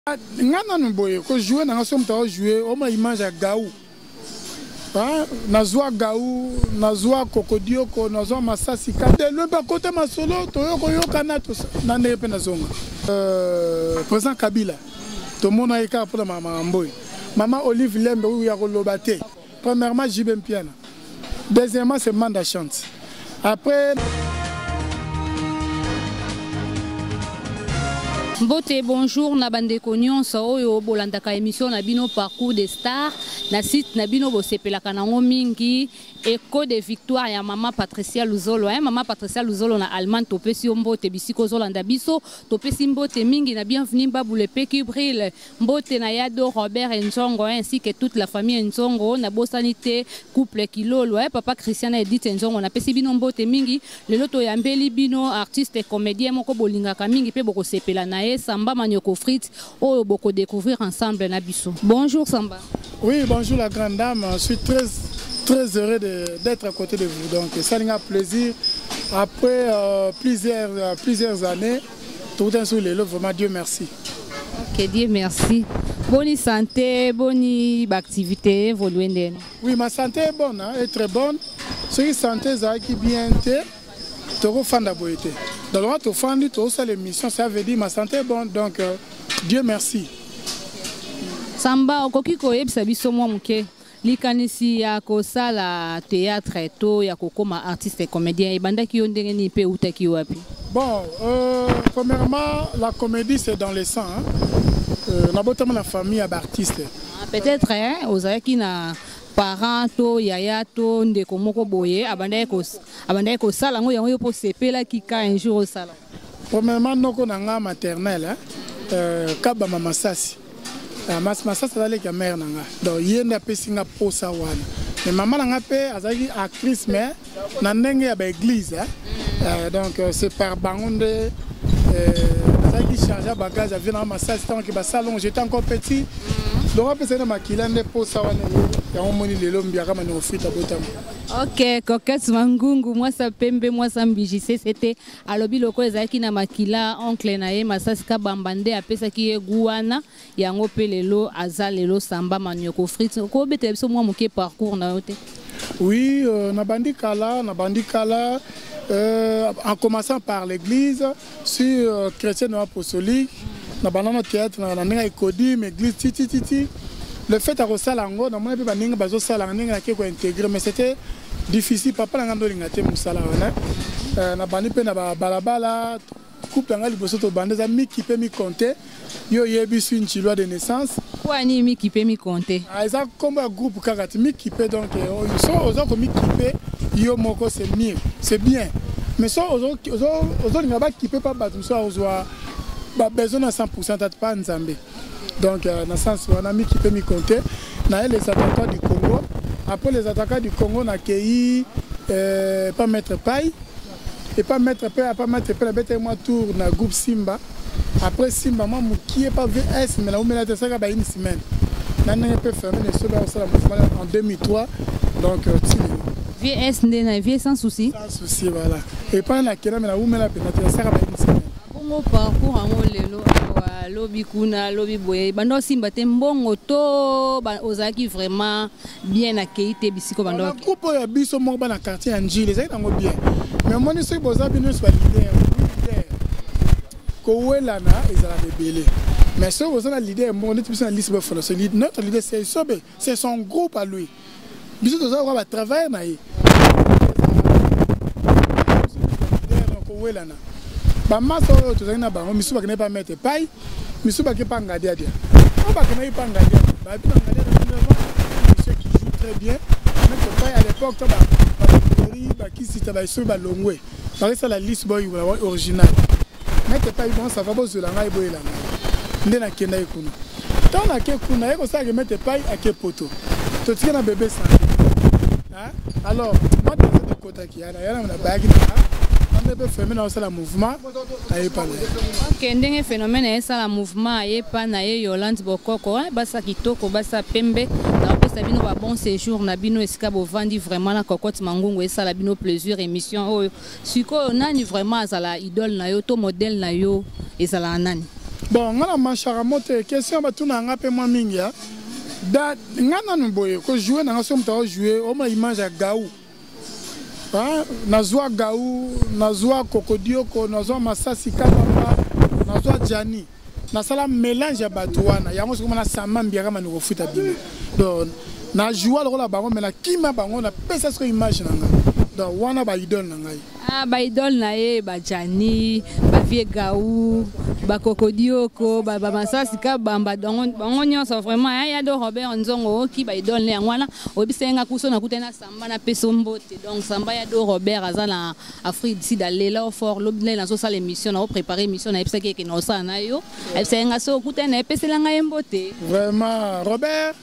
Ngana nuboye ko jouer na ngaso mta jouer o ma image à gaou. Hein, nazwa gaou, nazwa kokodio ko nazwa masasi kade le ba côté masolo to yo ko yo kana to na ne pe nazonga. Président Kabila. To mona eka pour maman Mboy. Maman Olive Lembe ou ya ko lobate. Premièrement Jibem Piana. Deuxièmement c'est Manda chante. Après Mbote, bonjour, na bande konyon sa oyo bolandaka émission na bino parcours des stars na site na bino bosepelaka nango mingi Écho de victoire ya Maman Patricia Luzolo. Maman Patricia Luzolo na Allemagne topesi mbote bisiko zolanda biso topesi mbote mingi na bienvenue babule peki brille mbote na yado Robert Nzongo ainsi que toute la famille Nzongo na bosanité couple Kilolo. Papa Christian Edith Nzongo na pesi bino mbote mingi lelo to yambeli bino artiste et comédien moko bolingaka mingi pe boko sepela na Samba Manioko Fritz oyo boko découvrir ensemble na biso. Bonjour Samba. Oui, bonjour la grande dame, je suis très heureux d'être à côté de vous. Donc ça nous a plaisir. Après plusieurs années, tout un sur les lots, vraiment Dieu merci. Ok, Dieu merci. Bonne santé, bonne activité, vos loindes. Oui, ma santé est bonne, hein, est très bonne. Ce qui santé, ça qui bien été, tu refais la beauté. Dans le moment où tu fais tu l'émission, ça veut dire ma santé est bonne. Donc Dieu merci. Samba, okoki koyebisa biso mwa muke. Likanisi ya kosala théâtre to ya kokoma artiste et comédien ebandaki yo ndenge ni pe utaki wapi? Bon, premièrement, la comédie c'est dans le sang. Notamment la famille d'artistes. Peut-être hein, ozaki na parents to yaya to ndeko moko boye abandaki kosala ngo yango yo po sepela kika un jour osala. Premièrement, noko nanga maternelle kaba mama sasi. Masasa c'est la mère nanga. Donc yenda pesinga posa wana. Mais maman nanga pe azaki actrice mais na ndenge ya ba église donc c'est par bangonde azaki changer bagage avec na masasa tant que ba salon j'étais encore petit. Donc après c'est na makilande posa wana ya omoni lelo mbiaka mani ofita botama. Ok, coquette mangungu moi ça pembe moi ça mbijise c'était alobi loko ezaki na makila oncle na ye masasi ka bambande apesa ki eguana yango pe lelo azalelo Samba Manioko Fritz ko bete biso moi moke parcours na yote. Oui, na bandikala en commençant par l'église sur chrétienne apostolique na banana théâtre na ninga ikodi mais église titi. Le fait à Rosalango, dans mon époque, ninga bazo salango qui ko intégrer mais c'était difficile papa la ngando lingate musala wana na bandi pe na balabala couple ngali boso to bande za mi qui peut mi compter yo yebisu une loi de naissance quoi ni mi qui peut mi compter ça comme un groupe kakati mi qui peut donc ils sont aux autres mi qui peut yo moko c'est mieux c'est bien mais ça aux autres ngaba qui peut pas battre ça aux ba besoin à 100% t'as pas nzambe donc dans le sens on a mis qui peut mi compter na les attaquants du Congo. Après les attaquants du Congo, on a accueilli pas mettre paille et pas mettre paille, la bête et moi tour dans le groupe Simba. Après Simba, moi qui est pas VS, mais là où on a ça une semaine. On a pu fermer les choses en 2003. Donc VS n'est sans souci. Sans souci, voilà. Et pas la Kenya, mais là où on a pu ça une semaine. Bon parcours en lelo lobi kuna lobi boye bando Simba te mbongo to ozaki vraiment bien accueilli te bisiko bando le groupe ya biso mo ba na quartier Anjili les ngo bien mais moi ni so boza bino so leader ko wela na ezala bebele mais so boza na leader mo ni tibisa na liste ba fona so leader notre leader c'est son groupe à lui biso doza ko ba travailler na yi ko wela na ba maso to zana ba mo misuba kene pas mettre paille misuba ke pas ngadia dia on ba kene pas ngadia ba bi ngadia monsieur qui joue très bien mettre paille à l'époque to ba qui cite ba so ba longwe parce que la liste boy original mettre paille bon ça va bozo la ngai boy la ndena kenda ikuna tant na ke kuna eko ça que mettre paille à ke poto to tika na bébé ça hein alors moi dans cette côté qui a na bagi on peut faire un mouvement ok ndenge phénomène est ça la mouvement et pas na Yolande Bokoko basa kitoko basa pembe na pesa bino ba bon séjour na bino esika bo vandi vraiment na cocotte mangungu et ça la bino plaisir émission oh siko nani vraiment azala idole na yo to modèle na yo ezala nani Bon, on a manchara mote question ba tuna nga pe moi mingi ya. Da ngana nboye ko jouer na ngaso mta jouer o ma image ya gaou. Hein, nazwa gaou, nazwa kokodioko, nazwa masasi kabamba, nazwa jani. Na sala mélange ya batouana, yango soko na sama mbiaka manu kofuta bino. Donc na joie le rôle bango mais la kima bango na pesa ce image nanga. Donc wana ba idole nanga. Ah ba idole na ye ba jani, ba vie gaou, ba kokodioko, ba masasi kabamba bango nyonso vraiment ya do Robert Nzongo ki ba idole na wana obisenga kuso na kutena samba na peso mbote. Donc samba ya do Robert azana Afrique d'ici d'alela au fort l'obné na so sala émission na préparer émission na epesa ke na osa na yo. Ebisenga so kutena epesela nga mbote. Vraiment Robert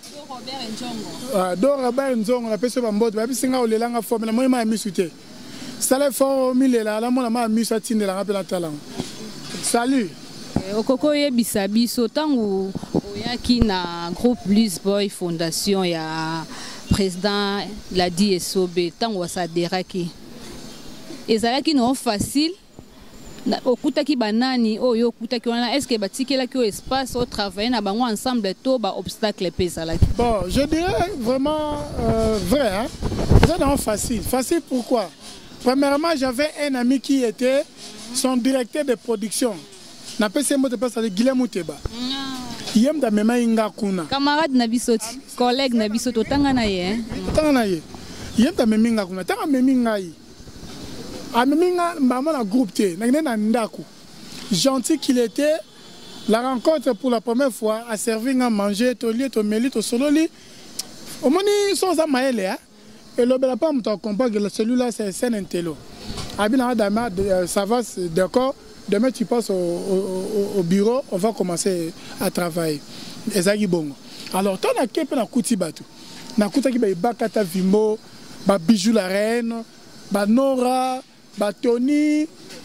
Nzongo. Do Robert Nzongo na peso mbote ba bisinga olelanga forme na moi ma misute. Sale fort milela la mona ma misa tinde la rappel talent. Salut. Okoko yebisa biso tangu oyaki na groupe Blues Boy Fondation ya président la DSOB tangu wasaderaki. Ezalaki no facile okutaki banani oyo okutaki wana est-ce que batikelaki espace au travailler na bango ensemble to ba obstacle pesalaki. Bon, je dirais vraiment vrai hein. C'est non facile. Facile pourquoi? Premièrement, j'avais un ami qui était son directeur de production. Na pese mo te pesa de Guilhem Mouteba. Yem da mema inga kuna. Camarade na bisoti, collègue na bisoto tanga na ye. Tanga na ye. Yem da meminga kuna, tanga meminga yi. A meminga maman na groupe te, na ndaku. Gentil qu'il était, la rencontre pour la première fois a servi à manger, toli, to meli, to sololi. Au moni sans amaele hein. Et le bel pas me comprend que celui-là c'est un intello. Abina dama ça va d'accord. Demain tu passes au bureau, on va commencer à travailler. Ezagi bongo. Alors tant na kepe na kuti batu. Na kuta ki ba bakata vimbo, ba bijou la reine, ba Nora, ba Tony,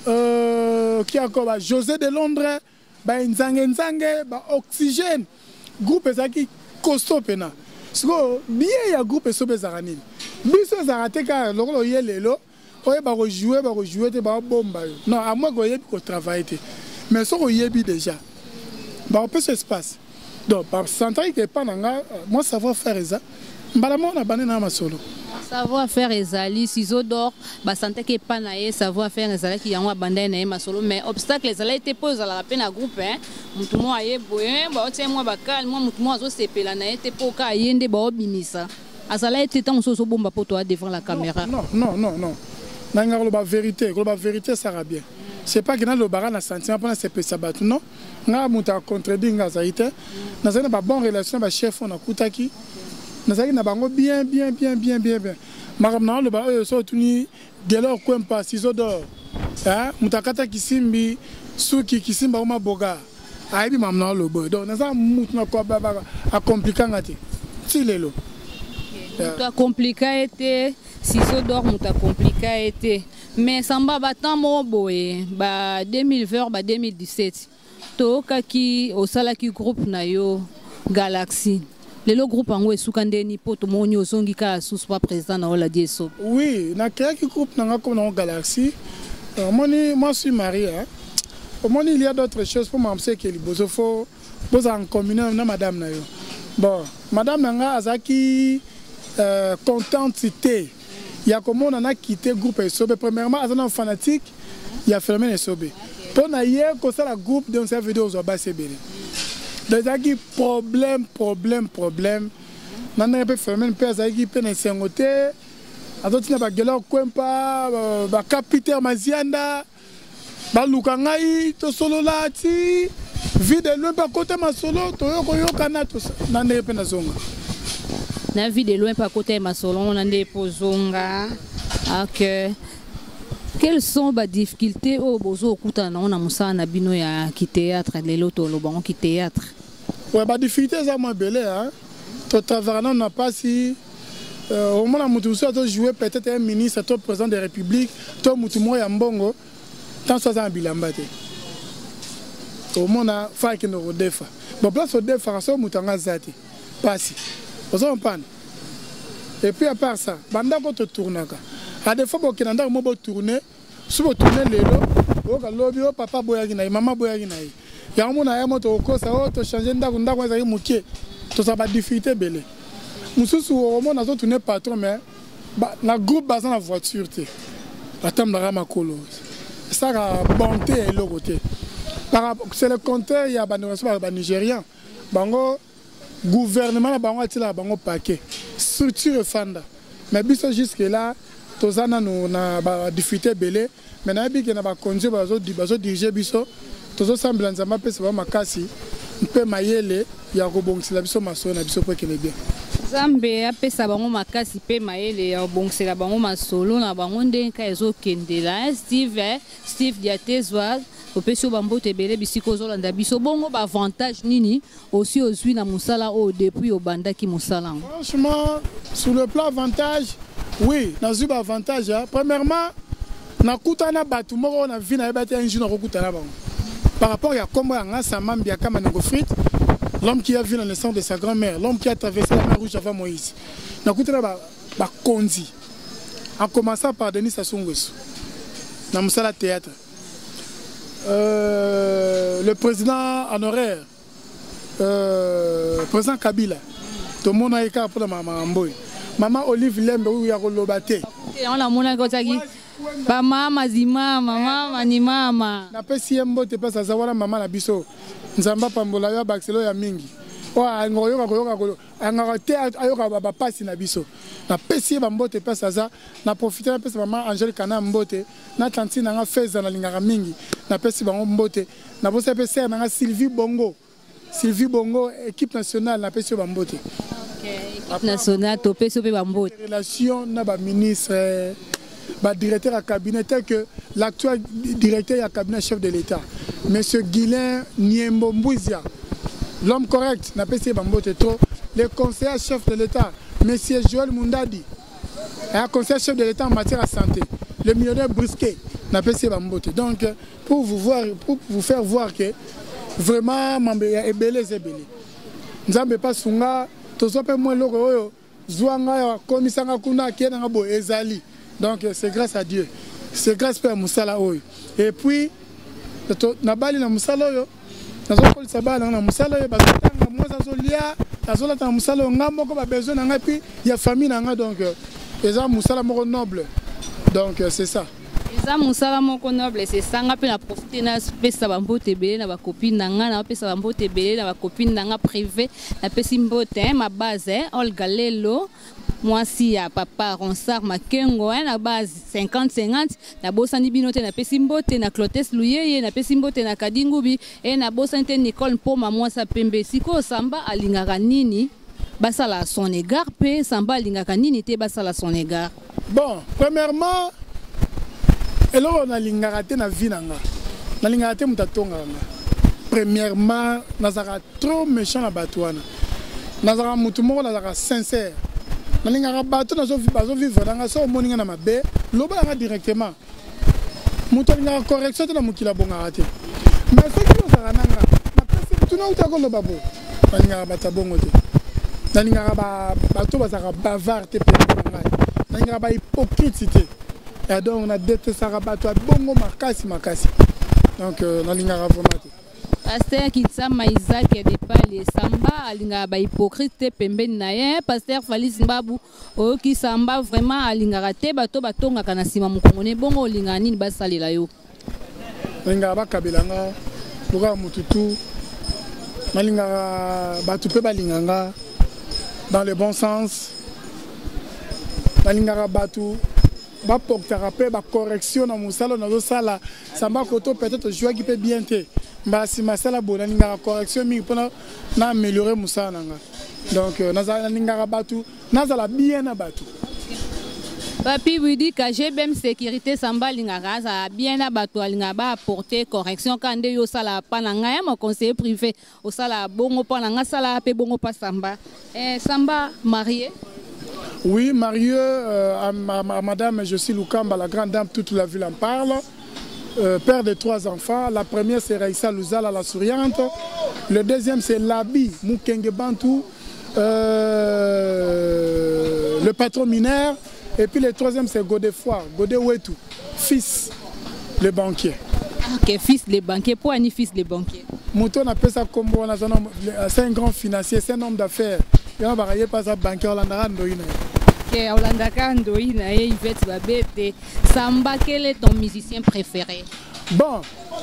qui encore ba José de Londres, ba nzange, ba Oxygène. Groupe ezaki costaud pena. Siko bien ya groupe sobe zaranini. Biso zarate ka lokolo yelelo. Oye ba rejouer te ba bomba. Non, à moi go yebi ko travailler. Mais so go yebi déjà. Ba on peut se espace. Donc par sentir que pas nanga, moi savoir faire ça. Mbala mo na bané na masolo. Savoir faire ezali ciseaux d'or, ba sentir que pas na ye savoir faire ezali ki yango abandé na masolo mais obstacle ezali été pose à la peine à groupe hein. Mutu mo aye boye, ba otie mo ba calme, mo mutu mo azo sepela na été po ka yende ba obimisa. Azala été tant so bomba pour toi devant la caméra. Non. La vérité, ça va bien. C'est pas que dans le baran a sentiment pendant ces petits sabbats, non. On a monté à contredire Ngazaïte. Nous avons une bonne relation avec le chef, on a Koutaki. Nous avons une bien. Madame, nous avons soutenu Gelor Kwempa, Ciseaux d'or. Moutakata Kisimbi, Souki Kisimba Oma Boga. Aïbi Mamna le boy. Donc nous avons moutna quoi à compliquer ngati. Si les lots. Muta compliqué été, ciseaux d'or muta compliqué été. Mais samba battant mo boye, ba 2020 ba 2017. To kaki osala ki groupe na yo Galaxy. Le groupe ango esukandeni poto monyo zongi ka suspa président na la DSO. Oui, na ki groupe na comme na Galaxy. Moi je suis marié hein. Au moins il y a d'autres choses pour m'amser que il faut en communion na madame na yo. Bon, madame nanga azaki contentité. Il y a comment on a quitté le groupe SOB. Premièrement, à un fanatique, il y a phénomène SOB. Pour n'ailleurs que ça, le groupe de cette vidéo, on va se bénir. Donc, il y a problème. Maintenant, il y a un phénomène, il y a un phénomène, il y a un phénomène, capitaine Mazianda, Lukangai, to solo lati, vide le pas côté ma solo, to yo kanato, nande pena zonga. Na vie de loin par côté ma solon on des pozonga que quelles sont les difficultés au bozo kutana on a musa na bino ya ki théâtre les loto lo bon ki théâtre ouais ba difficulté ça moi belé hein to travailler on n'a pas si au moment mutu so to jouer peut-être un ministre to président de la République to mutu mo ya mbongo tant soit en bilambate au moment fa ki no defa bon place au defa so mutanga zati pasi. Et puis à part ça, banda ko to tournaka. A des fois bo kinanda mo bo tourner, subo tourner lelo, o ka lobby o papa boyagi na maman boyagi na. ya mona ya moto okosa o to changer ndako ezali mokie to ça ba difficulté belé mususu o mona zo tourner patron mais na groupe baza na voiture te atambla makolo ça la bonté et le côté c'est le compteur il y a ba nigérien bango gouvernement na bango atila bango paquet structure fanda mais biso jusque là tozana no na ba difficulté belé mais na bi que na ba conduire bazo diriger biso tozo sembla nzamba pesa ba makasi mpe mayele ya kobongisela biso maso na biso po kene bien Zambe apesa bango makasi pe mayele ya kobongisela bango masolo na bango ndenka ezokendela Steve Diatezwa opesi bambote belé bisiko zolanda biso bongo ba avantage nini aussi ozwi na musala o depuis obandaki musala. Franchement sur le plan avantage oui nazwi ba avantage premièrement na kutana batu moko na vie na yebate un jour na kutana bango par rapport à comment on a sa mamie à Kamanangofrit, l'homme qui a vu la naissance de sa grand-mère, l'homme qui a traversé la mer Rouge avant Moïse. On a écouté la Kondi, en commençant par Denis Sassou Nguesso, dans le théâtre. Le président honoraire, président Kabila, tout le monde a écrit pour maman Olive Lembe, où il y a Rolobate. On a mon Mama zima mama ni mama na pesi yembo te pesa za wala mama na biso nzamba pambola ya baxelo ya mingi wa ngoyoka angaka te ayoka ba pasi na biso na pesi bambo te pesa za na profiter na pesa mama Angel Kana mbote na tantine nga feza na lingaka mingi na pesi bango mbote na bosa pesa na Sylvie Bongo équipe nationale na pesi bambote équipe nationale to pesi pe bambote relation na ba ministre directeur à cabinet tel que l'actuel directeur à cabinet chef de l'État, M. Guilain Niembo Mbouizia, l'homme correct, n'a pas essayé de trop, le conseiller chef de l'État, M. Joël Mundadi, et conseiller chef de l'État en matière de santé, le millionnaire Brisquet, n'a pas essayé de donc pour vous faire voir que vraiment, est belé. Nous n'avons pas sunga, tous les moins logo, Zouanga, Komisanga Kuna, Kenangabo, Ezali. Donc c'est grâce à Dieu. C'est grâce à Moussala Oyo. Et puis, Nabali na Moussala Oyo, Nazokoli Sabala na Moussala Oyo, Bazotanga, moi Zazolia, Nazolata Moussala Oyo, Ngamoko, besoin d'anga, puis il y a famille d'anga, donc, ils ont Moussala Moko noble. Donc c'est ça. Ils ont Moussala Moko noble, c'est ça, on a pu profiter de la bambote belé, de la copine d'anga, on a pu la bambote belé, de la copine d'anga privée, la pesimbote, ma base, Olga Lelo. Moi si à papa Ronsard Makengo na base 50-50 na bosani binote na pesimbote na Clotes Luyeye na pesimbote na Kadingubi et na bosante Nicole Poma moi sa pembe siko samba alingaka nini basala son égard pe samba alingaka nini te basala son égard. Bon, premièrement eloko na lingaka te na vie nanga na lingaka te mutatonga nga premièrement nazaka trop méchant na batwana nazaka mutu moko nazaka sincère nalinga bato nazo vivre dans so moninga na mabe loba nga directement muto nga correction te na mukila bonga ate mais ce qui nous a nanga na pesi tuna uta ko loba bo nalinga bata bongo te nalinga bato bazaka bavard te pe ngai nalinga ba hypocrite te et donc on a détesté bato bongo makasi donc nalinga vraiment te Pasteur Kitsama Isaac de Pali Samba alinga ba hypocrite pembeni na ye Pasteur Faliz Mbabu o ki Samba vraiment alinga te bato batonga kana sima mukongone bongo olinga nini basalela yo alinga ba kabelanga buka mututu alinga bato pe balinganga dans le bon sens alinga bato ba portera pe ba correction na musalo na zo sala Samba koto peut-être jouer qui peut bien te si masala bona ninga correction mi pona na améliorer musala nanga donc nazala ninga batu nazala bien na batu Papi lui dit que j'ai même sécurité Samba linga za bien na batu linga ba apporter correction quand yo sala pananga mon conseiller privé au sala bongo pananga sala pe bongo pa Samba Samba marié. Oui, marié à madame Josie Lukamba, la grande dame, toute la ville en parle. Père de 3 enfants. La première c'est Raïssa Luzala, la souriante. Le deuxième c'est Labi Mukenge Bantou, le patron mineur. Et puis le troisième c'est Godefroy, fils le banquier. Ok, fils le banquier. Pourquoi ni fils le banquier? Mouton appelle ça comme c'est un grand financier, c'est un homme d'affaires. Il va pas pas ça banquier Hollanda Ndoina. Ok, Hollanda Ndoina et Yvette Babete. Samba, quel est ton musicien préféré? Bon,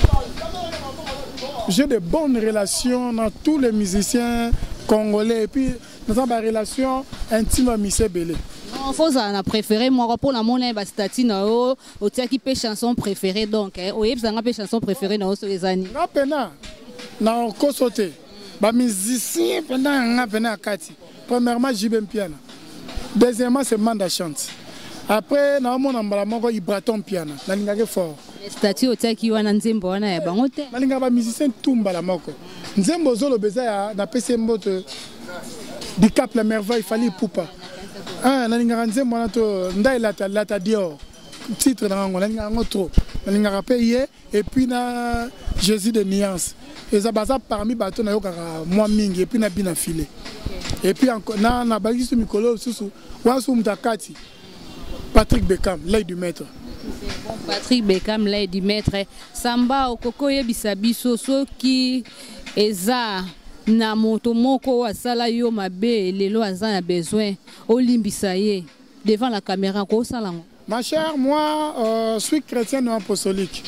j'ai de bonnes relations dans tous les musiciens congolais et puis nous avons des relations intimes avec Michel Belé. Non, faut ça préféré moi pour la monnaie bastatine au tia qui peut chanson préférée donc au yeb ça peut chanson préférée dans les années. Na pena na kosote ba musicien pendant na pena kati. Premièrement Jibem Piana. Deuxièmement c'est Manda chante. Après na mona mbala moko Ibraton Piana. Na lingake fort. Statut au tia qui wana nzembo wana ya bango te. Na lingaka ba musicien tumba la moko. Nzembo zolo beza ya na pese mbote du Cap la merveille fallait poupa. Ah, nalinga nzembo na to ndai lata Dior. Titre na ngo nalinga ngo trop. Nalinga payer et puis na Jésus de nuance. Et ça basa parmi bateau na yokaka moi mingi et puis na bina filé. Et puis encore na bagisi mikolo susu wasu mtakati. Patrick Beckham, l'œil du maître. Bon, Patrick Beckham, l'œil du maître. Samba okoko yebisa biso soki eza na moto moko asala yo mabe lelo aza na besoin olimbisa ye devant la caméra ko sala ngo. Ma chère, moi je suis chrétien non apostolique.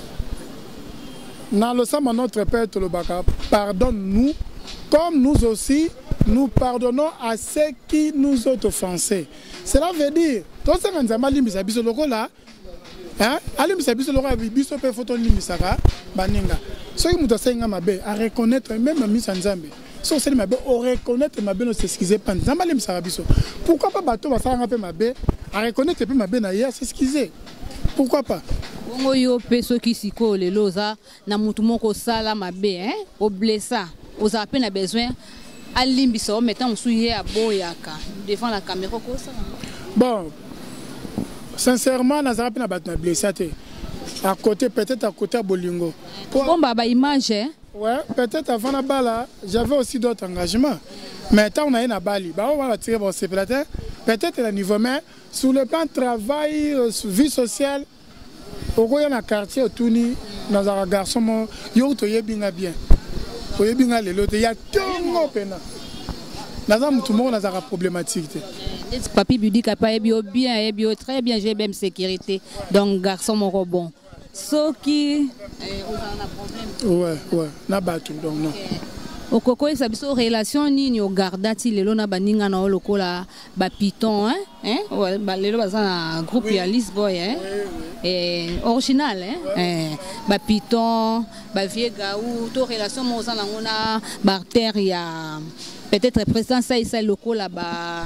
Dans le sang de notre Père Tolobaka, pardonne-nous comme nous aussi nous pardonnons à ceux qui nous ont offensés. Cela veut dire tout ça quand zamba limbisa biso loko là hein alimbisa biso loko biso pe photo limbisa ka baninga. Soki muto senga mabe à reconnaître même misa nzambe. So c'est mabe au reconnaître mabe no s'excuser pas nzamba limbisa biso. Pourquoi pas bato basanga pe mabe à reconnaître pe mabe na ya s'excuser. Pourquoi pas? Bongo yo pe soki siko lelo za na mutu moko sala mabe hein o blessa oza pe na besoin alimbisa o mettant musuye aboyaka devant la caméra ko sala. Bon, sincèrement, Nazara n'a pas blessé. À côté, peut-être à côté à Bolingo. Bon, bah, image. Ouais, peut-être avant la balle, j'avais aussi d'autres engagements. Mais tant on a une Bali, bah, on va tirer pour peut-être à niveau, mais sur le plan de travail, vie sociale, au y a un quartier au Touni, dans un garçon, il y a bien. Il y a tout le monde. Tout le monde a problématique. Papi lui dit qu'il pas bien, bien, très bien, j'ai même sécurité. Donc, garçon, mon robot. Ce qui. On a problème. Ouais, n'a pas tout. Donc, non. Au coco, ça a une relation ni au gardati, les lona baninga na loko la bapiton, hein? Ouais, les lona un groupe ya Lisboy, hein? Et original, hein? Bapiton, bavie gaou, toute relation, mon sang on a barter ya peut-être présent ça et ça loko là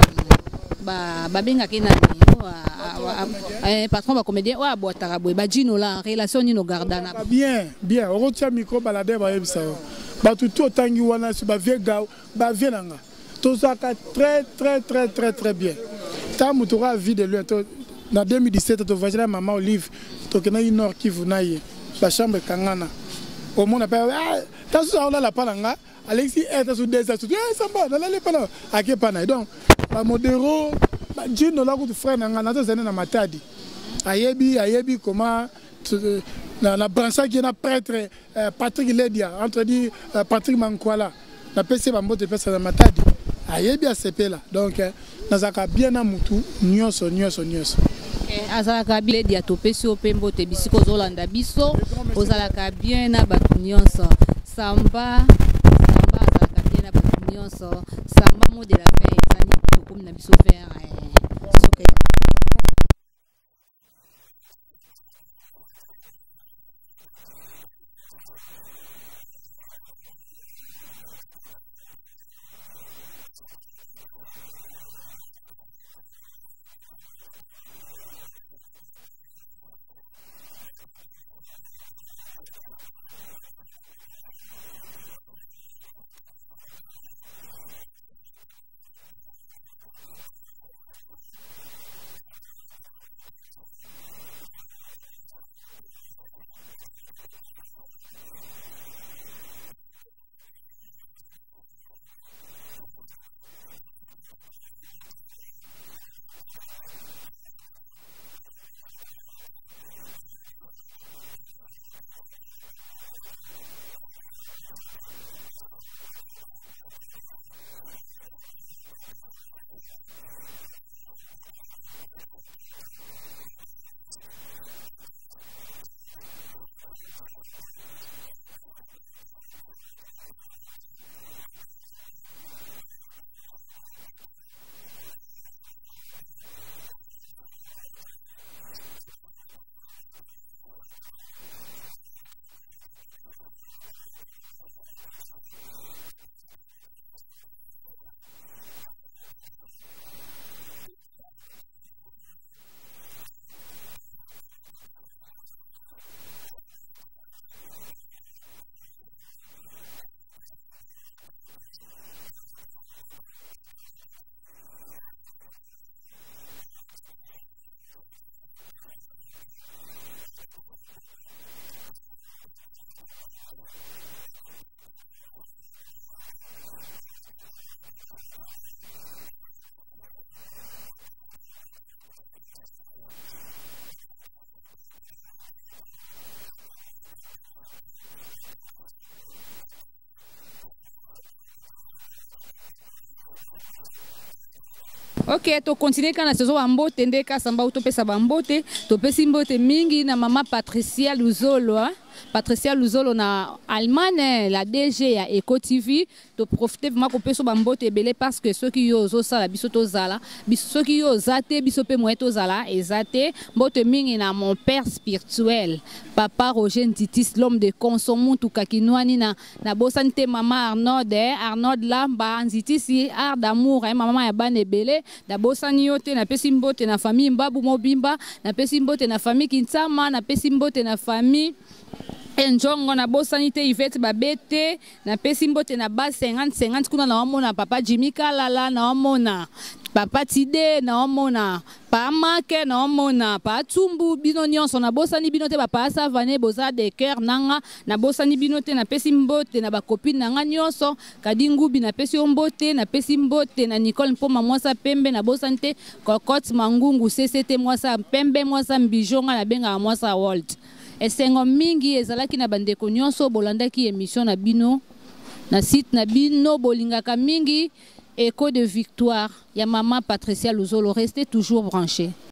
benga kena patron va comédien wa boitara boy ba dino la relation ni no gardana bien on retient micro balader ba yebisa ba tout tangi wana su ba viega ba vienanga tout ça très bien ta mutura vie de lui dans 2017 to vajela maman Olive to kena inor Kivu na ye ba chambre kangana au monde appelle ta ça on la palanga Alexis est sous des sous samba dans les pana ake pana donc ba modero ba dino la ko frère nanga na zene na matadi ayebi comment la branche qui est prêtre Patrick Ledia entre dit Patrick Mankwala na PC ba mbote pesa na matadi ayebi a sepela donc nazaka bien na mutu nyonso azalaka bien Ledia to pesi o pembo te bisiko zolanda biso ozalaka bien na batu nyonso samba azalaka bien na batu nyonso samba mo de la paix ezali to comme na biso faire Ok, to continue kana saison bambote ndeka samba utopesa bambote, topesi mbote mingi na mama Patricia Luzolo, hein? Patricia Luzolo na Allemagne, la DG ya Eco TV, to profiter vraiment ko peso bambote belé parce que ceux qui yo zo sala biso to zala, ceux qui yo zate biso pe moeto zala ezate, mbote mingi na mon père spirituel, papa Roger Nditis, l'homme de consommation tout kakinwani na bosante mama Arnold, Arnold Lamba Nditisi art d'amour, maman ya bane belé, da bosani yote na pesi mbote na famille Mbabu Mobimba, na pesi mbote na famille Kintama, na pesi mbote na famille Njongo na bosanité Yvette Babete, na pesi mbote na ba 50 kuna na omona papa Jimmy Kalala, na omona papa Tide, na omona pa Make, na omona pa Tumbu, bino nyonso na bosani binote papa Savane boza de cœur nanga, na bosani binote na pesi mbote na ba copine nanga nyonso, Kadingubi na pesi mbote, na pesi mbote na Nicole Mpoma mwasa pembe, na bosante Kokot Mangungu CCT mwasa pembe, mwasa Mbijonga na benga mwasa World. Esengo mingi ezalaki na bandeko nyonso bolandaki émission na bino na site na bino bolingaka mingi Echo de Victoire ya mama Patricia Luzolo, restez toujours branchés.